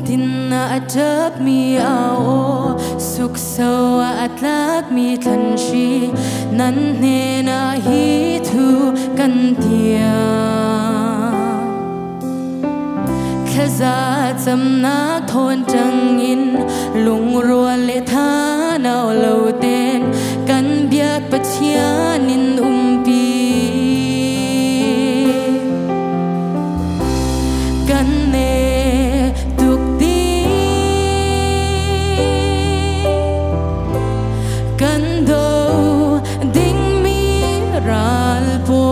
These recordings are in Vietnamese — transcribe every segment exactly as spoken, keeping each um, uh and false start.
tin na adab mi ao suk sawa atlak mi than shi nan ne na hi thu kan tia khaza cham na thon chang in lung rual le tha nau lo ten kan biak pachian in umpi kan ne tuk ti kan do ding mi ral po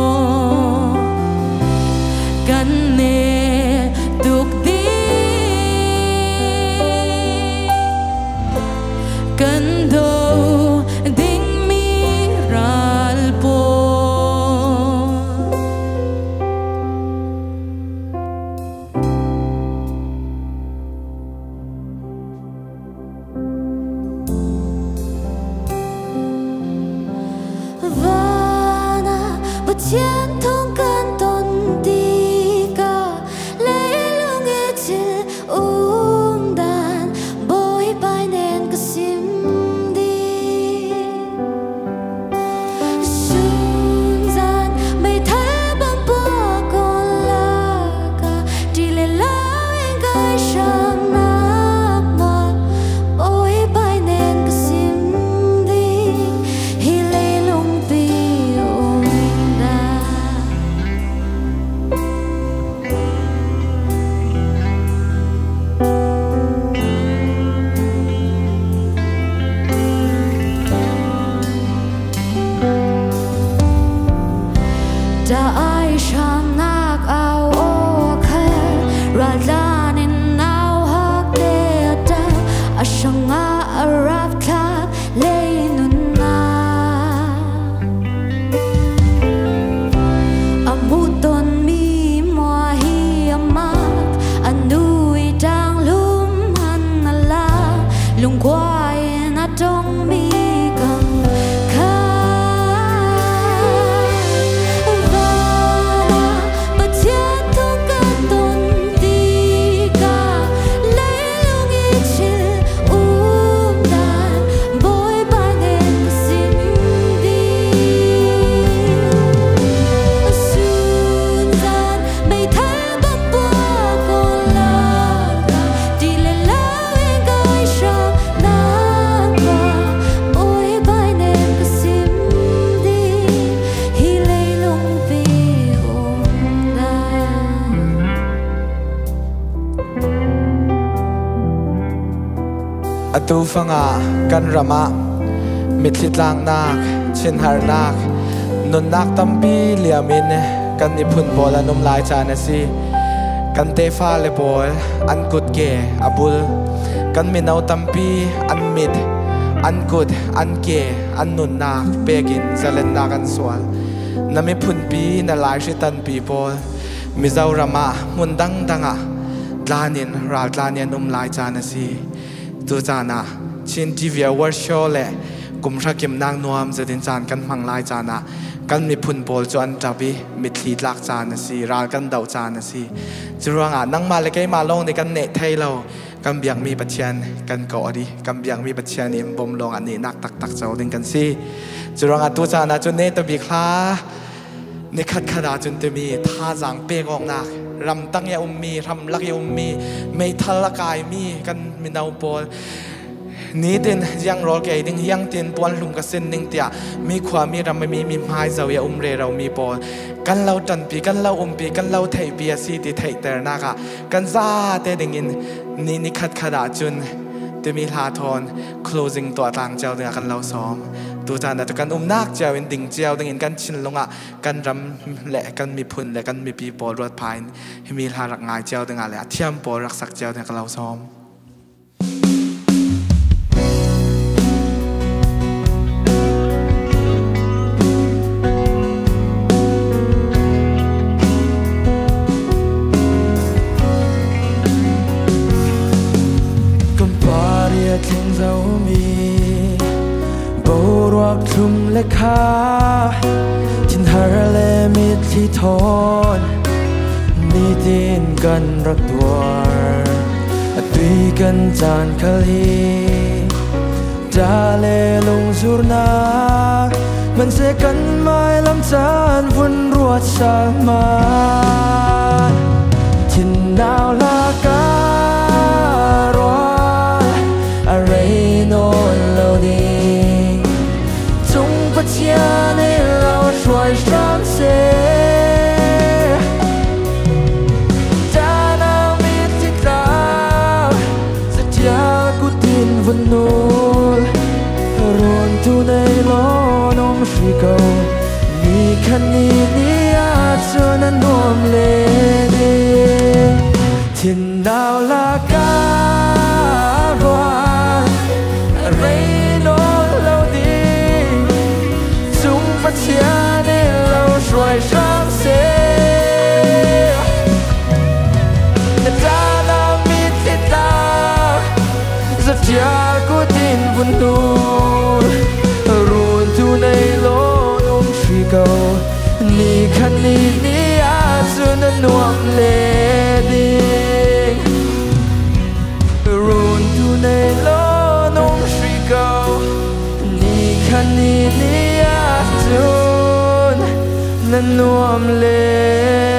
kan ne tuk ti kan do ding mi ral po vana bất chiến thông can tôn ti ca lấy lung nghe chữ um đàn bôi bay nên cái sim đi xuân gian mây thái băng bó con la ca đi lên lao em gai sang nạc mà bôi bay nên cái sim đi hi lấy lung pi um đàn đã ai sang nạc ao ô khe ra ra nên ao hak để ta a sang a rap khác lấy nun na a mu ton mi mo hi a ma a nui dang lum han a la lung quai na trong mi cầm kha vana bất chiến thông can tôn ti ca lấy lung nghe chữ um đàn bôi bay nên xin đi xuân gian mây thái băng bó con la ca đi lên lao em gai sang nạc mà bôi bay nên cái sim đi hi lấy lung vi um đàn atu fanga kan rama mitlit lang nak chin har nak nun nak tampi liamin kan ni phun bola num lai cha na si kan te fa le bol an kut ke abul kan mi nau tampi an mit an kut an ke an nun nak pegin zalen nak an swal na mi phun pi na lai shi tan pi bol mi zau rama mun dang danga dlanin ral dlanin num lai cha na si tu chana chin tivia war show le kumra kim nang nuam zadin chan kan manglai chana kan mi phun bol chu an tabi mi thli tlak chana si ral kan dau chana si churawanga nangma le kai ma long ni kan ne thailo kan biang mi pathian kan ko adi kan biang mi pathian im bom long ani nak tak tak chaw ding kan si churawanga tu chana chu ne tabi kha ni khat khada chun te mi tha jang pe gong nak ram tang ya ummi ram lak ya ummi mei thal kai mi kan mi nau pol ni tin yang rol ke ding yang tin pon lum ka sen ning tia mi khwa mi ram mi mi mai zaw ya umre raw mi pol kan lau tan pi kan lau um pi kan lau thei pi si ti thei ter na ka kan za te ding in ni ni khat khada chun te mi la thon closing to tang chaw ding kan lau som tu ta na kan um nak chaw in ding chaw ding in kan chin longa kan ram le kan mi phun le kan mi pi pol rot phain mi la rak ngai chaw ding a le thiam pol rak sak chaw ding kan lau som thing dấu mi bầu ruột thum lệ kha tin har lệ mít thi thon mi tin gần rắc tuar tuy cần chán khali ta lệ lung zur na mình sẽ cần mai làm chán vun ruột sa ma thiên nào là cả rồi à rây nôn lâu đi chúng bắt chia nênเราช่วยฉันเสียta nào biết thì ta sẽ chiaกูtin vẫn nôn rồi tu này lo nông suy cầu ni khăn ni ni à cho nên nuông lệ đi thiên nào là cả rồi rây nôn lâu đi chúng bắt chia nên lâu rồi sáng sẽ ta nào biết thì ta rất chia cố tin vẫn nôn rồi tu này lo nông suy cầu ni khăn ni ni à cho nên nuông lệ đi rồi tu này lo nông suy cầu ni khăn ni ni à cho nên nuông lệ